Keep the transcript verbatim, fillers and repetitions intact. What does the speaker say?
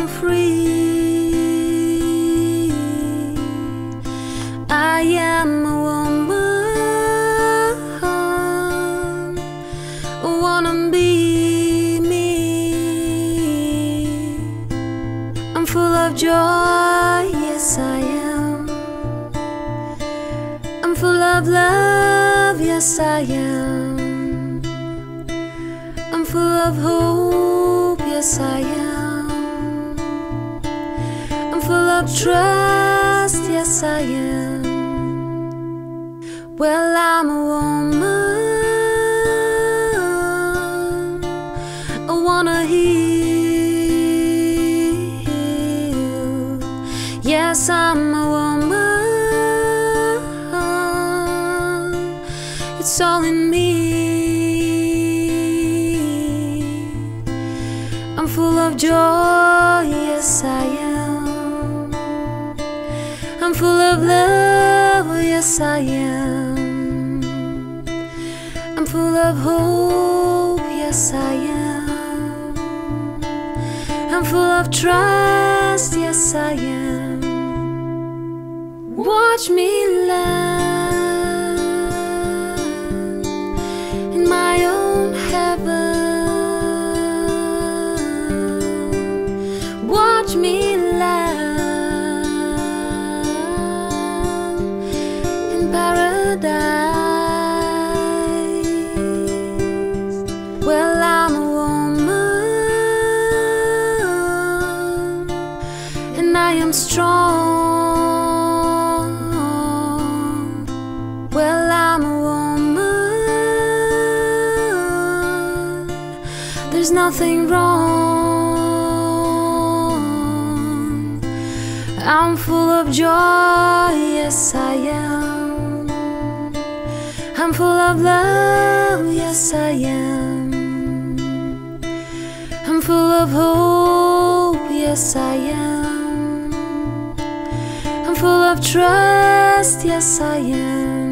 feeling free. I am a woman who wanna be me. I'm full of joy, yes I am. I'm full of love, yes I am. I'm full of hope, yes I am. I'm full of trust, yes I am. Well, I'm a woman, I wanna heal. Yes, I'm a woman, it's all in me. I'm full of joy, yes I am. I'm full of love, yes I am. I'm full of hope, yes I am. I'm full of trust, yes I am. Watch me land in my own heaven. Watch me land in paradise. Well, I'm a woman and I am strong. Well, I'm a woman, there's nothing wrong. I'm full of joy, yes I am. I'm full of love, yes I am. I'm full of hope, yes I am. I'm full of trust, yes I am.